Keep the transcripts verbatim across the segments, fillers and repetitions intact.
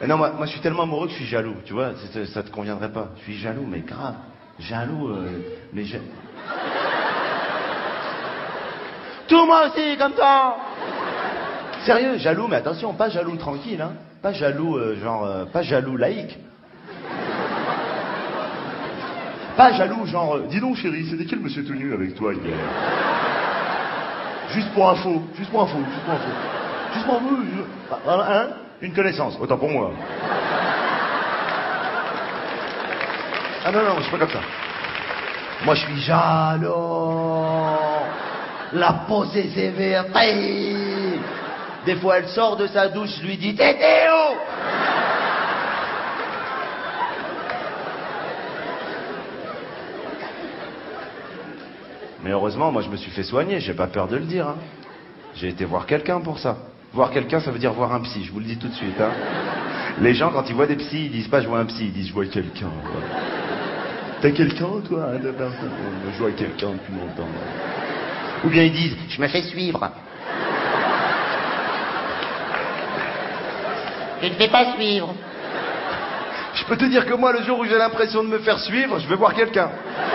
Et non, moi, moi, je suis tellement amoureux que je suis jaloux, tu vois, ça, ça te conviendrait pas. Je suis jaloux, mais grave. Jaloux, euh, mais ja... Tout moi aussi, comme ça. Sérieux, jaloux, mais attention, pas jaloux tranquille, hein. Pas jaloux, euh, genre, euh, pas jaloux laïque. Pas jaloux, genre, euh, dis donc chérie, c'était quel monsieur tout nu avec toi hier? Juste pour info, juste pour info, juste pour info. Juste pour info, je... ah, hein? Une connaissance, autant pour moi. Ah non, non, je suis pas comme ça. Moi, je suis jaloux. La pose est sévère. Des fois, elle sort de sa douche, je lui dis Tétéo. Mais heureusement, moi, je me suis fait soigner, j'ai pas peur de le dire. Hein. J'ai été voir quelqu'un pour ça. Voir quelqu'un, ça veut dire voir un psy, je vous le dis tout de suite. Hein. Les gens, quand ils voient des psys, ils disent pas je vois un psy, ils disent je vois quelqu'un. Ouais. T'as quelqu'un, toi hein, je vois quelqu'un depuis longtemps. Ou bien ils disent je me fais suivre. Je ne fais pas suivre. Je peux te dire que moi, le jour où j'ai l'impression de me faire suivre, je vais voir quelqu'un.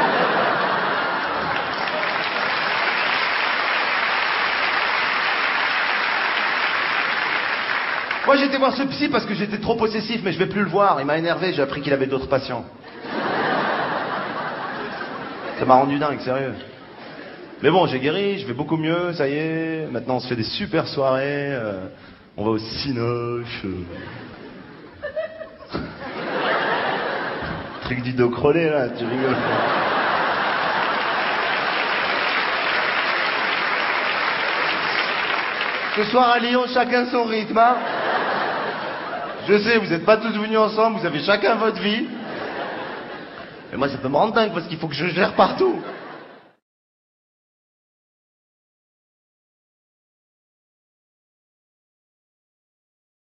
Moi, j'ai été voir ce psy parce que j'étais trop possessif, mais je vais plus le voir. Il m'a énervé, j'ai appris qu'il avait d'autres patients. Ça m'a rendu dingue, sérieux. Mais bon, j'ai guéri, je vais beaucoup mieux, ça y est. Maintenant, on se fait des super soirées. Euh, on va au Cinoche. Euh... Truc du dos crôlé, là, tu rigoles. Ce soir à Lyon, chacun son rythme, hein. Je sais, vous n'êtes pas tous venus ensemble, vous avez chacun votre vie. Mais moi, ça peut me rendre dingue parce qu'il faut que je gère partout.